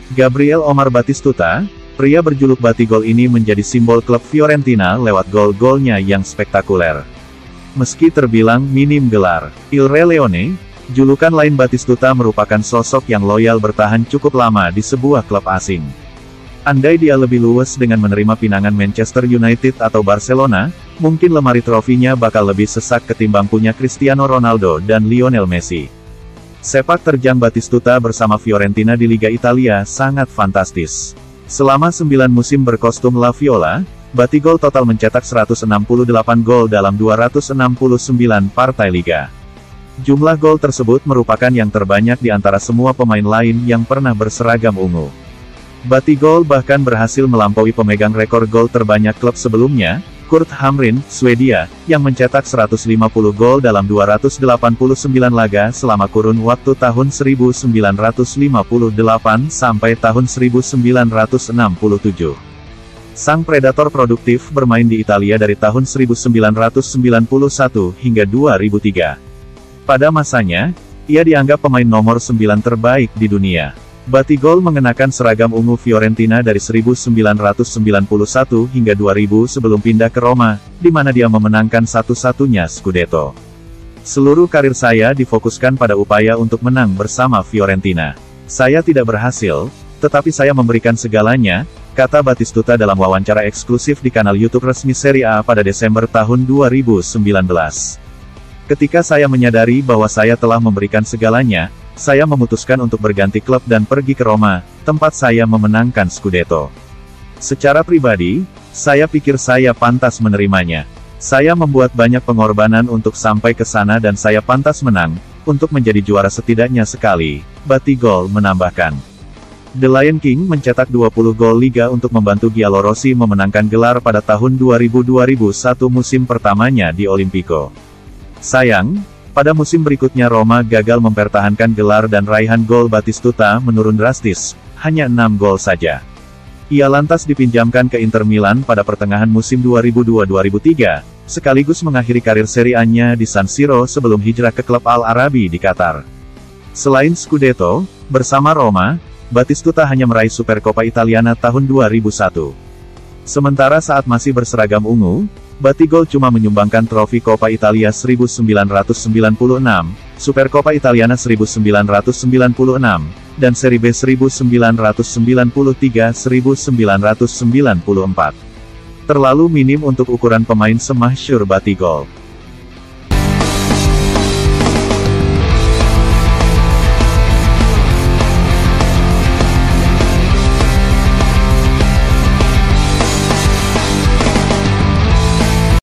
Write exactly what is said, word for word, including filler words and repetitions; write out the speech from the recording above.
Gabriel Omar Batistuta, pria berjuluk Batigol ini menjadi simbol klub Fiorentina lewat gol-golnya yang spektakuler. Meski terbilang minim gelar, Il Re Leone, julukan lain Batistuta merupakan sosok yang loyal bertahan cukup lama di sebuah klub asing. Andai dia lebih luwes dengan menerima pinangan Manchester United atau Barcelona, mungkin lemari trofinya bakal lebih sesak ketimbang punya Cristiano Ronaldo dan Lionel Messi. Sepak terjang Batistuta bersama Fiorentina di Liga Italia sangat fantastis. Selama sembilan musim berkostum La Viola, Batigol total mencetak seratus enam puluh delapan gol dalam dua ratus enam puluh sembilan partai liga. Jumlah gol tersebut merupakan yang terbanyak di antara semua pemain lain yang pernah berseragam ungu. Batigol bahkan berhasil melampaui pemegang rekor gol terbanyak klub sebelumnya, Kurt Hamrin, Swedia, yang mencetak seratus lima puluh gol dalam dua ratus delapan puluh sembilan laga selama kurun waktu tahun seribu sembilan ratus lima puluh delapan sampai tahun seribu sembilan ratus enam puluh tujuh. Sang predator produktif bermain di Italia dari tahun seribu sembilan ratus sembilan puluh satu hingga dua ribu tiga. Pada masanya, ia dianggap pemain nomor sembilan terbaik di dunia. Batigol mengenakan seragam ungu Fiorentina dari seribu sembilan ratus sembilan puluh satu hingga dua ribu sebelum pindah ke Roma, di mana dia memenangkan satu-satunya Scudetto. Seluruh karir saya difokuskan pada upaya untuk menang bersama Fiorentina. Saya tidak berhasil, tetapi saya memberikan segalanya, kata Batistuta dalam wawancara eksklusif di kanal YouTube resmi Serie A pada Desember tahun dua ribu sembilan belas. Ketika saya menyadari bahwa saya telah memberikan segalanya, saya memutuskan untuk berganti klub dan pergi ke Roma, tempat saya memenangkan Scudetto. Secara pribadi, saya pikir saya pantas menerimanya. Saya membuat banyak pengorbanan untuk sampai ke sana dan saya pantas menang, untuk menjadi juara setidaknya sekali, Batigol menambahkan. The Lion King mencetak dua puluh gol liga untuk membantu Giallorossi memenangkan gelar pada tahun dua ribu dua ribu satu musim pertamanya di Olimpico. Sayang, pada musim berikutnya Roma gagal mempertahankan gelar dan raihan gol Batistuta menurun drastis, hanya enam gol saja. Ia lantas dipinjamkan ke Inter Milan pada pertengahan musim dua ribu dua dua ribu tiga, sekaligus mengakhiri karir Serie A-nya di San Siro sebelum hijrah ke klub Al Arabi di Qatar. Selain Scudetto, bersama Roma, Batistuta hanya meraih Supercoppa Italiana tahun dua ribu satu. Sementara saat masih berseragam ungu, Batigol cuma menyumbangkan trofi Coppa Italia seribu sembilan ratus sembilan puluh enam, Supercoppa Italiana seribu sembilan ratus sembilan puluh enam, dan Serie B seribu sembilan ratus sembilan puluh tiga sampai seribu sembilan ratus sembilan puluh empat. Terlalu minim untuk ukuran pemain semasyhur Batigol.